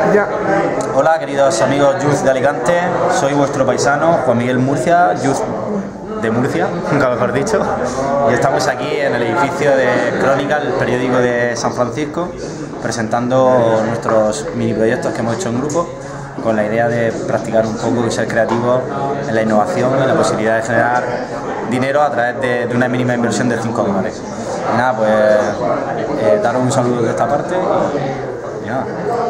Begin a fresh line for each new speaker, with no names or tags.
Ya.
Hola queridos amigos Youth de Alicante, soy vuestro paisano Juan Miguel Murcia, Youth de Murcia, nunca mejor dicho, y estamos aquí en el edificio de Crónica, el periódico de San Francisco, presentando nuestros mini proyectos que hemos hecho en grupo, con la idea de practicar un poco y ser creativos en la innovación y la posibilidad de generar dinero a través de una mínima inversión de 5 dólares. Y nada, pues daros un saludo de esta parte y nada.